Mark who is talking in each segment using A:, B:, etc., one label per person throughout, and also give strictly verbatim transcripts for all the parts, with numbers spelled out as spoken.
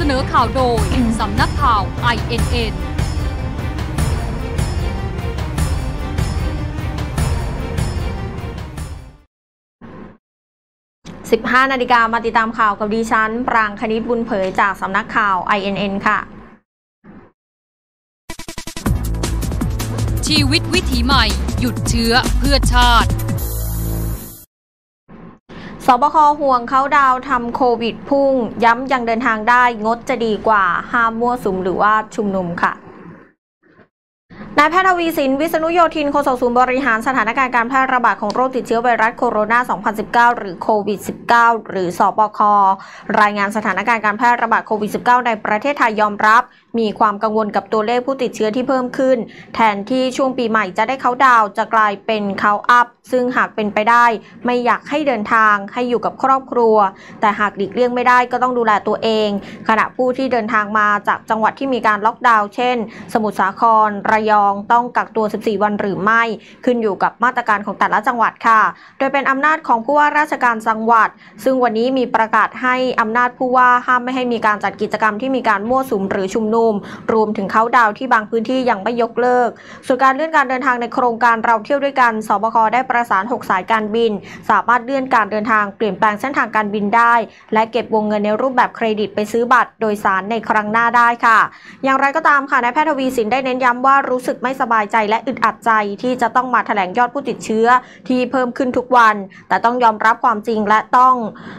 A: นอข่าวโดย สำนักข่าว ไอ เอ็น เอ็น
B: สิบห้านาฬิกามาติดตามข่าวกับดิฉันปรางคณิตบุญเผยจากสำนักข่าว ไอ เอ็น เอ็น ค่ะ
A: ชีวิตวิถีใหม่หยุดเชื้อเพื่อชาติ
B: สบคห่วงเขาดาวทำโควิดพุ่งย้ำยังเดินทางได้งดจะดีกว่าห้ามมั่วสุมหรือว่าชุมนุมค่ะนายแพทย์ทวีสิน วิษณุโยธินโฆษกศูนย์บริหารสถานการณ์การแพร่ระบาดของโรคติดเชื้อไวรัสโคโรนา สองพันสิบเก้า หรือโควิด สิบเก้า หรือสบครายงานสถานการณ์การแพร่ระบาดโควิด สิบเก้า ในประเทศไทยยอมรับมีความกังวลกับตัวเลขผู้ติดเชื้อที่เพิ่มขึ้นแทนที่ช่วงปีใหม่จะได้เขาดาวจะกลายเป็นเขาอัพซึ่งหากเป็นไปได้ไม่อยากให้เดินทางให้อยู่กับครอบครัวแต่หากหลีกเลี่ยงไม่ได้ก็ต้องดูแลตัวเองขณะผู้ที่เดินทางมาจากจังหวัดที่มีการล็อกดาวน์เช่นสมุทรสาครระยองต้องกักตัวสิบสี่วันหรือไม่ขึ้นอยู่กับมาตรการของแต่ละจังหวัดค่ะโดยเป็นอำนาจของผู้ว่าราชการจังหวัดซึ่งวันนี้มีประกาศให้อำนาจผู้ว่าห้ามไม่ให้มีการจัดกิจกรรมที่มีการมั่วสุมหรือชุมนุมรวมถึงเขาดาวที่บางพื้นที่ยังไม่ยกเลิกส่วนการเลื่อนการเดินทางในโครงการเราเที่ยวด้วยกันสบคได้ประสานหกสายการบินสามารถเลื่อนการเดินทางเปลี่ยนแปลงเส้นทางการบินได้และเก็บวงเงินในรูปแบบเครดิตไปซื้อบัตรโดยสารในครั้งหน้าได้ค่ะอย่างไรก็ตามค่ะนายแพทย์ทวีสินได้เน้นย้ำว่ารู้สึกไม่สบายใจและอึดอัดใจที่จะต้องมาแถลงยอดผู้ติดเชื้อที่เพิ่มขึ้นทุกวันแต่ต้องยอมรับความจริงและต้อง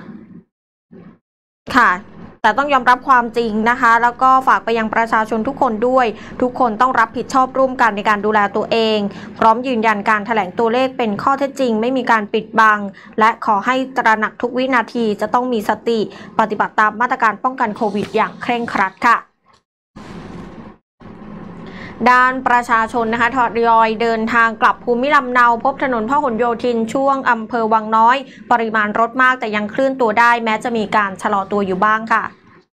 B: ค่ะแต่ต้องยอมรับความจริงนะคะแล้วก็ฝากไปยังประชาชนทุกคนด้วยทุกคนต้องรับผิดชอบร่วมกันในการดูแลตัวเองพร้อมยืนยันการแถลงตัวเลขเป็นข้อเท็จจริงไม่มีการปิดบังและขอให้ตระหนักทุกวินาทีจะต้องมีสติปฏิบัติตามมาตรการป้องกันโควิดอย่างเคร่งครัดค่ะด้านประชาชนนะคะทยอยเดินทางกลับภูมิลำเนาพบถนนพหลโยธินช่วงอำเภอวังน้อยปริมาณรถมากแต่ยังเคลื่อนตัวได้แม้จะมีการชะลอตัวอยู่บ้างค่ะ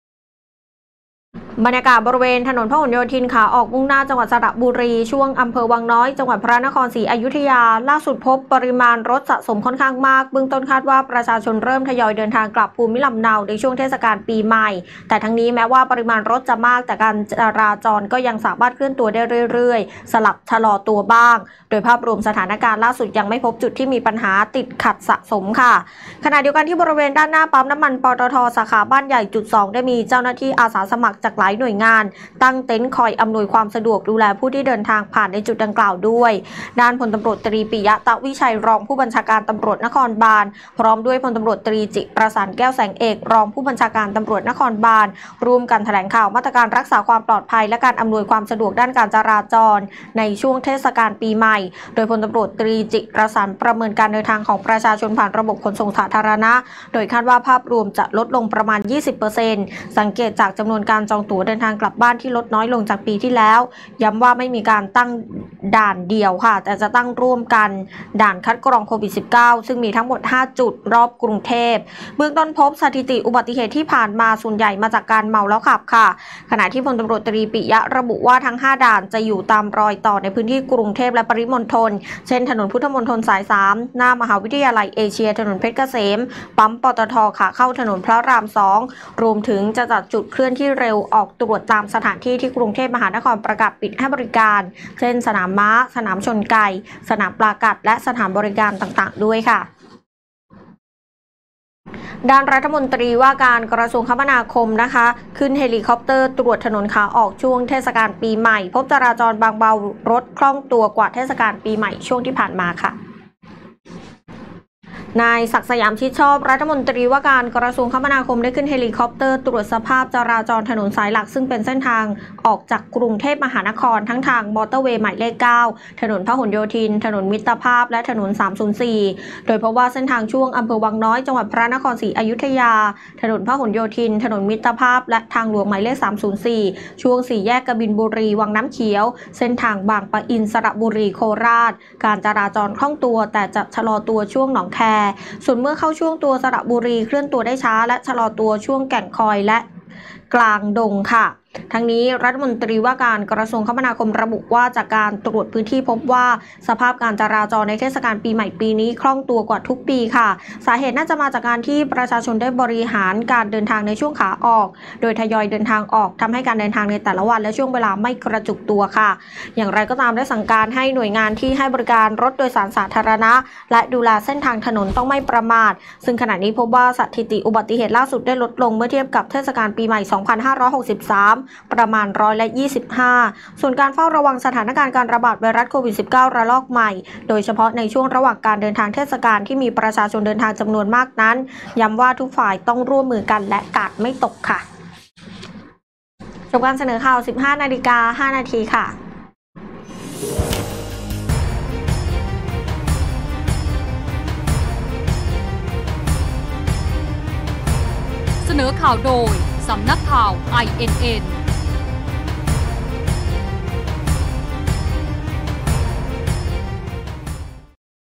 B: บรรยากาศบริเวณถนนพหลโยธินขาออกมุ่งหน้าจังหวัดสระบุรีช่วงอำเภอวังน้อยจังหวัดพระนครศรีอยุธยาล่าสุดพบปริมาณรถสะสมค่อนข้างมากเบื้องต้นคาดว่าประชาชนเริ่มทยอยเดินทางกลับภูมิลำเนาในช่วงเทศกาลปีใหม่แต่ทั้งนี้แม้ว่าปริมาณรถจะมากแต่การจราจรก็ยังสามารถเคลื่อนตัวได้เรื่อยๆสลับชะลอตัวบ้างโดยภาพรวมสถานการณ์ล่าสุดยังไม่พบจุดที่มีปัญหาติดขัดสะสมค่ะขณะเดียวกันที่บริเวณด้านหน้าปั๊มน้ำมันปตท.สาขาบ้านใหญ่จุดสองได้มีเจ้าหน้าที่อาสาสมัครจากหลายหน่วยงานตั้งเต็นท์คอยอำนวยความสะดวกดูแลผู้ที่เดินทางผ่านในจุดดังกล่าวด้วยด้านพลตำรวจตรีปิยะตะวิชัยรองผู้บัญชาการตำรวจนครบาลพร้อมด้วยพลตำรวจตรีจิประสานแก้วแสงเอกรองผู้บัญชาการตำรวจนครบาลร่วมกันแถลงข่าวมาตรการรักษาความปลอดภัยและการอำนวยความสะดวกด้านการจราจรในช่วงเทศกาลปีใหม่โดยพลตำรวจตรีจิประสานประเมินการเดินทางของประชาชนผ่านระบบขนส่งสาธารณะโดยคาดว่าภาพรวมจะลดลงประมาณ ยี่สิบเปอร์เซ็นต์ สังเกตจากจำนวนการจองตั๋วเดินทางกลับบ้านที่ลดน้อยลงจากปีที่แล้วย้ำว่าไม่มีการตั้งด่านเดียวค่ะแต่จะตั้งร่วมกันด่านคัดกรองโควิด สิบเก้า ซึ่งมีทั้งหมดห้าจุดรอบกรุงเทพเบื้องต้นพบสถิติอุบัติเหตุที่ผ่านมาส่วนใหญ่มาจากการเมาแล้วขับค่ะขณะที่พลตำรวจตรีปิยะระบุว่าทั้งห้าด่านจะอยู่ตามรอยต่อในพื้นที่กรุงเทพและปริมณฑลเช่นถนนพุทธมณฑลสายสามหน้ามหาวิทยาลัยเอเชียถนนเพชรเกษมปั๊มปตท.ขาเข้าถนนพระรามสองรวมถึงจะจัดจุดเคลื่อนที่เร็วออกตรวจตามสถานที่ที่กรุงเทพมหานครประกาศปิดให้บริการเช่นสนามม้าสนามชนไก่สนามปลากัดและสถานบริการต่างๆด้วยค่ะด้านรัฐมนตรีว่าการกระทรวงคมนาคมนะคะขึ้นเฮลิคอปเตอร์ตรวจถนนขาออกช่วงเทศกาลปีใหม่พบจราจรบางเบารถคล่องตัวกว่าเทศกาลปีใหม่ช่วงที่ผ่านมาค่ะนายศักดิ์สยามชิดชอบรัฐมนตรีว่าการกระทรวงคมนาคมได้ขึ้นเฮลิคอปเตอร์ตรวจสภาพจราจรถนนสายหลักซึ่งเป็นเส้นทางออกจากกรุงเทพมหานครทั้งทางมอเตอร์เวย์หมายเลขเก้าถนนพหลโยธินถนนมิตรภาพและถนนสามศูนย์สี่โดยเพราะว่าเส้นทางช่วงอำเภอวังน้อยจังหวัดพระนครศรีอยุธยาถนนพหลโยธินถนนมิตรภาพและทางหลวงหมายเลขสามศูนย์สี่ช่วงสี่แยกกบินบุรีวังน้ำเขียวเส้นทางบางปะอินสระบุรีโคราชการจราจรคล่องตัวแต่จะชะลอตัวช่วงหนองแคส่วนเมื่อเข้าช่วงตัวสระบุรีเคลื่อนตัวได้ช้าและชะลอตัวช่วงแก่งคอยและกลางดงค่ะทั้งนี้รัฐมนตรีว่าการกระทรวงคมนาคมระบุว่าจากการตรวจพื้นที่พบว่าสภาพการจราจรในเทศกาลปีใหม่ปีนี้คล่องตัวกว่าทุกปีค่ะสาเหตุน่าจะมาจากการที่ประชาชนได้บริหารการเดินทางในช่วงขาออกโดยทยอยเดินทางออกทำให้การเดินทางในแต่ละวันและช่วงเวลาไม่กระจุกตัวค่ะอย่างไรก็ตามได้สั่งการให้หน่วยงานที่ให้บริการรถโดยสารสาธารณะและดูแลเส้นทางถนนต้องไม่ประมาทซึ่งขณะนี้พบว่าสถิติอุบัติเหตุล่าสุดได้ลดลงเมื่อเทียบกับเทศกาลปีใหม่ สองพันห้าร้อยหกสิบสาม ประมาณร้อยละยี่สิบห้าส่วนการเฝ้าระวังสถานการณ์การระบาดไวรัสโควิด สิบเก้า ระลอกใหม่โดยเฉพาะในช่วงระหว่างการเดินทางเทศกาลที่มีประชาชนเดินทางจำนวนมากนั้นย้ำว่าทุกฝ่ายต้องร่วมมือกันและกาดไม่ตกค่ะจบการเสนอข่าว สิบห้านาฬิกาห้านาทีค่ะ
A: เสนอข่าวโดยสำนักข่าว ไอ เอ็น เอ็น